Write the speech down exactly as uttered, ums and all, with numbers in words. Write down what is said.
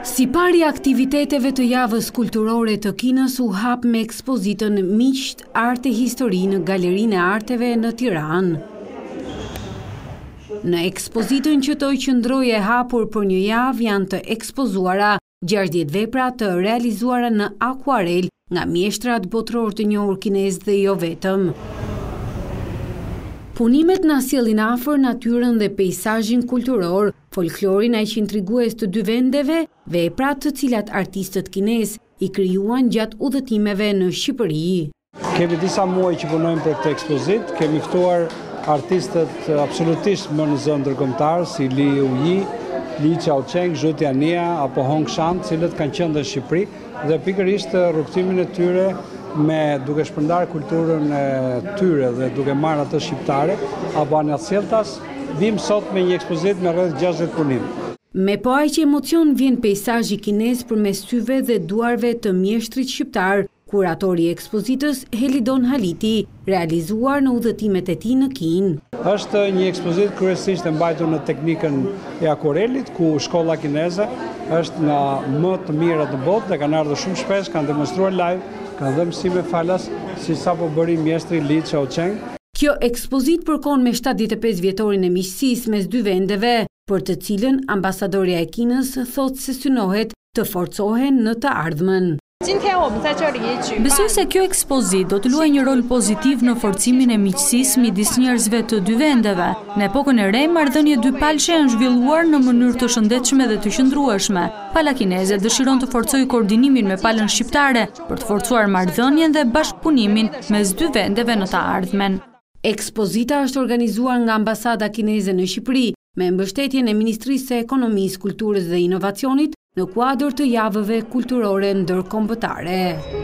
Si pari aktiviteteve të javës kulturore të Kinës u hap me ekspozitën Miqt Arte Histori në Galerinë e Arteve në Tiranë. Në ekspozitën që toj qëndroj e hapur për një javë janë të ekspozuara gjashtëdhjetë vepra të realizuara në akuarel nga mjeshtrat botëror të njohur kinezë dhe jo vetëm. Punimet na sjellin afër natyrën dhe peizazhin kulturor, folklorin aq intrigues të dy vendeve, vepra të cilat artistët kinezë i krijuan gjatë udhëtimeve në Shqipëri. Kemi disa muaj që punojmë për këtë ekspozitë, kemi ftuar artistët absolutisht më në zonë ndërkombëtare si Li Uyi, Li Qiaocheng, Zhu Tiania apo Hong Shan, cilët kanë qenë në Shqipëri dhe pikërisht rrugtimin e tyre me duke shpërndar kulturën e tyre dhe duke marrë atë shqiptare apo anasjeltas, vim sot me një ekspozitë me rreth gjashtëdhjetë punim. Me po aq emocion vjen peizazhi kinez përmes syve dhe duarve të mjeshtrit shqiptar, kuratori i ekspozitës Helidon Haliti, realizuar në udhëtimet e tij në Kinë. Është një ekspozitë kryesisht e mbajtur në teknikën e akuarelit, ku shkolla kineze është nga më të mirat në botë dhe kanë ardhur shumë shpesh, kanë demonstruar live, kanë dhënë mësime falas si sapo bëri mjeshtri Li Qiaocheng. Kjo ekspozitë përkon me shtatëdhjetë e pesë vjetorin e miqësisë mes dy vendeve, për të cilën ambasadorja e Kinës thotë se synohet të forcohen në të ardhmen. Besoj se kjo ekspozitë do të luajë një rol pozitiv në forcimin e miqësisë midis njerëzve të dy vendeve. Në epokën e re, marrëdhënie dypalshe janë zhvilluar në mënyrë të shëndetshme dhe të qëndrueshme. Pala kineze dëshiron të forcojë koordinimin me palën shqiptare për të forcuar marrëdhënien dhe bashkëpunimin mes dy vendeve në të ardhmen. Ekspozita është organizuar nga Ambasada Kineze në Shqipëri me mbështetjen e Ministrisë së Ekonomisë, Kulturës dhe Inovacionit në kuadër të javëve kulturore ndërkombëtare.